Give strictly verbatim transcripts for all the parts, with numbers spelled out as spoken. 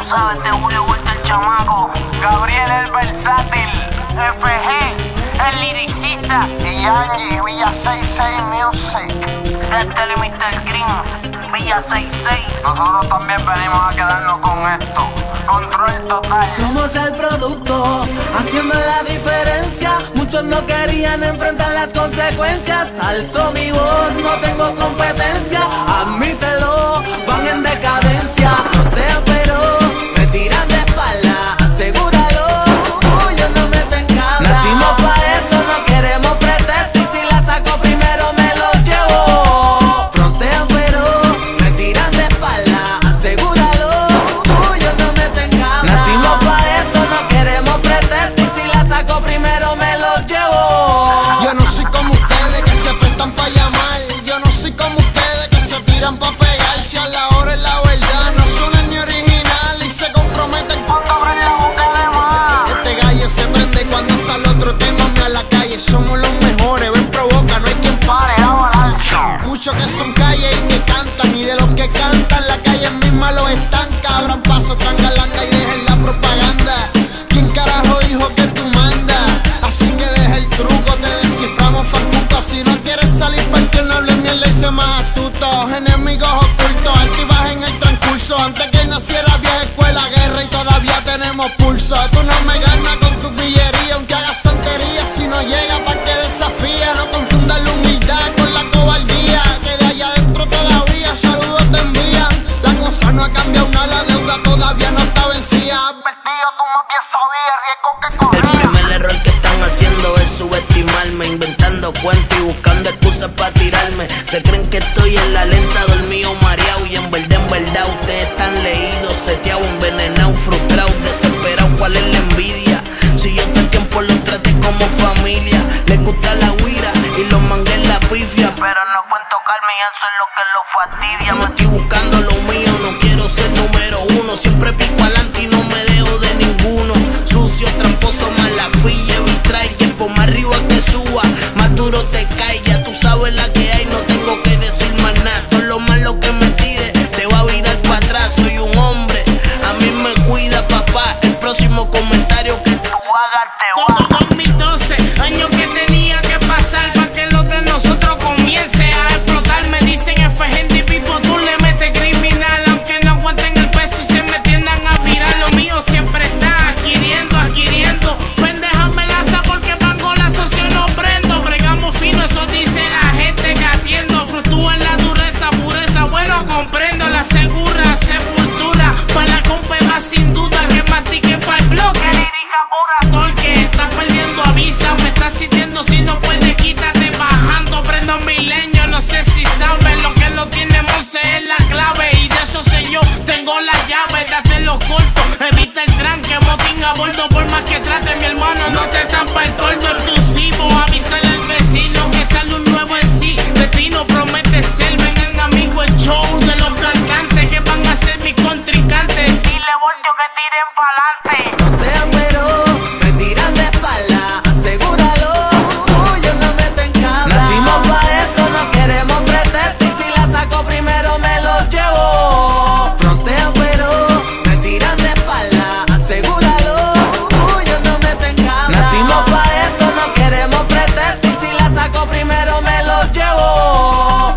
sabes, de Julio Vuelta el chamaco, Gabriel el versátil, F G, el liricista, y Angie, Villa sesenta y seis Music, desde el mister Green, Villa sesenta y seis. Nosotros también venimos a quedarnos con esto. Control total. Somos el producto, haciendo la diferencia. Muchos no querían enfrentar las consecuencias. Alzo mi voz, no tengo competencia. Admítelo, van en decadencia. Frontean pero me tiran de espalda. Asegúralo, tuyos no meten cabra. Nacimos para esto, no queremos pretexto. Y si la saco primero me lo llevo. Frontean pero me tiran de espalda. Asegúralo, tuyos no meten cabra. Nacimos para esto, no queremos pretexto. Y si la saco primero me lo llevo. Yo no soy como ustedes que se prestan pa' llamar. Yo no soy como ustedes que se tiran pa' pegar. Si a la hora es la verdad, no suena ni original. Y se comprometen cuando abren la boca de más. Este gallo se prende cuando sale otro tema. Me a la calle, somos los mejores. Ven, provoca, no hay quien pare, avalancha. Muchos que son calle y que cantan. Y de los que cantan, la calle misma los estanca. Abran paso, trangalanga y dejen la propaganda. ¿Quién carajo dijo que tú mandas? Así que deja el truco, te desciframos fancuco. Si no quieres salir pa' que no hables mierda y sé más astutos. Enemigos ocultos, altivas en el transcurso. Antes que naciera vieja escuela, guerra y todavía tenemos pulso. Tú no me ganas con tu pillería, aunque hagas santería. Si no llega pa' que desafía, no confundas la humildad con la cobardía. Que de allá adentro todavía saludos te envían. La cosa no ha cambiado nada, la deuda todavía no está vencida. Advertido, tú más bien sabías, riesgo que El corría. primer error que están haciendo es subestimarme, inventando cuentos y buscando excusas para tirarme. Se creen que estoy en la lenta, dormido, mareado. Y en verdad, en verdad, ustedes están leídos, seteados, envenenados, frustrados, desesperados. ¿Cuál es la envidia? Si yo todo el tiempo los traté como familia. Les gusta la guira y los mangué en la pifia. pero no cuento calma y eso es lo que los fastidia. Me estoy buscando lo mío, no quiero ser número uno. Siempre pico adelante y no me dejo de ninguno. Sucio, tramposo, mala filla, vitray. Que por más arriba que suba, más duro te cae. Ya tú sabes la que hay, no tengo que decir más nada. Todo lo malo que me tires te va a virar para atrás. Soy un hombre, a mí me cuida papá. El próximo comentario que tú hagas te va. dos mil doce, año que tenía que pasar para que lo de nosotros comience a explotar. Me dicen F G y Pipo, tú le metes criminal. Aunque no aguanten el peso y se me tiendan a virar. Lo mío siempre está adquiriendo, adquiriendo. Pendeja me laza porque pangola socio no prendo. Bregamos fino, eso dice la gente que atiendo. Fluctúa en la dureza, pureza, bueno comprendo. La segura sepultura, para la compa va sin duda. Que mastique para el bloque. Lírica pura torque, estás perdiendo avisa. Me estás sintiendo si no puedes, quítate bajando. Prendo milenio, no sé si sabes lo que lo tiene Monse es la clave. Y de eso sé yo, tengo la llave. Date los cortos, evita el tranque. Motín a bordo, por más que trate mi hermano. No te tampa el tordo exclusivo. Avísale al vecino que sale un nuevo en sí. Destino promete ser, vengan amigos el show de los cantantes que van a ser mis contrincantes. Dile voltio que tiren pa'lante. Frontean pero me tiran de espalda. Asegúralo, tuyos no meten cabra. Nacimos para esto, no queremos pretexto. Y si la saco primero me lo llevo. Frontean pero me tiran de espalda. Asegúralo, tuyos no meten cabra. Nacimos para esto, no queremos pretexto. Y si la saco primero me lo llevo.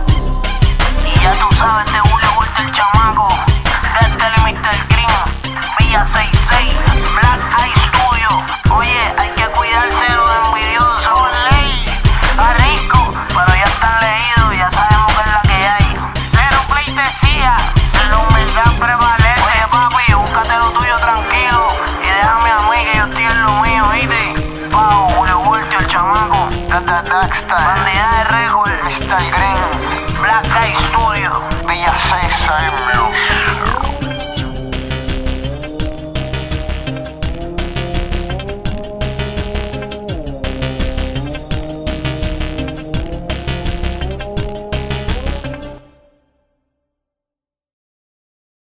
Y ya tú sabes, de Julio Vuelta el chamaco, desde el mister Green, Villa sesenta y seis, Black Eye Studio. Oye, hay que cuidarse de los envidiosos, es ley, a rico, pero ya están leídos, ya sabemos que es la que hay. Cero pleitesía. La humildad prevalece. Oye papi, búscate lo tuyo tranquilo y déjame a mí que yo estoy en lo mío, ¿viste? Pau, Julio Vuelta el chamaco, Tata Daxter, Bandida de Record, mister Green, Black Eye Studio. Villa sesenta y seis